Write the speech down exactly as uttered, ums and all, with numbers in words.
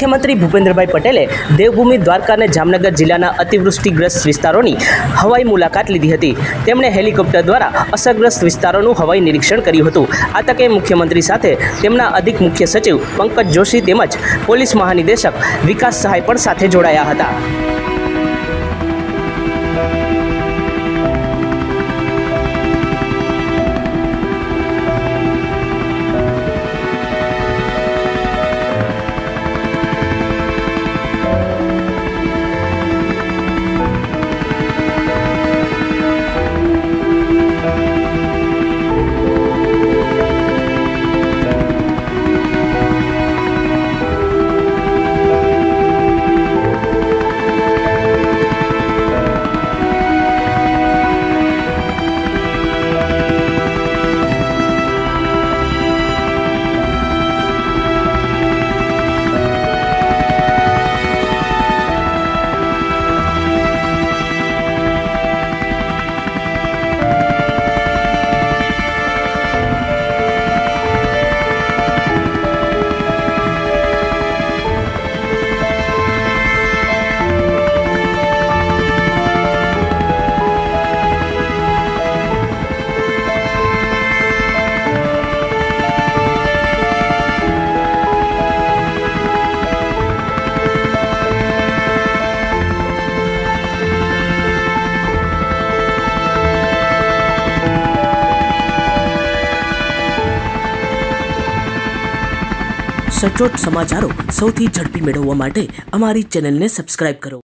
मुख्यमंत्री भूपेन्द्रभाई पटेले देवभूमि द्वारका ने जामनगर जिल्लाना अतिवृष्टिग्रस्त विस्तारोनी हवाई मुलाकात लीधी हती। તેમણે હેલિકોપ્ટર द्वारा અસરગ્રસ્ત વિસ્તારોનું હવાઈ નિરીક્ષણ કર્યું હતું। આ તકે મુખ્યમંત્રી સાથે તેમના અધિક મુખ્ય સચિવ પંકજ જોશી તેમજ પોલીસ મહાનિદેશક વિકાસ સહાય પણ સાથે જોડાયા હતા। सचोट समाचारों सौथी झड़पी मेळववा माटे अमारी चेनल ने सब्सक्राइब करो।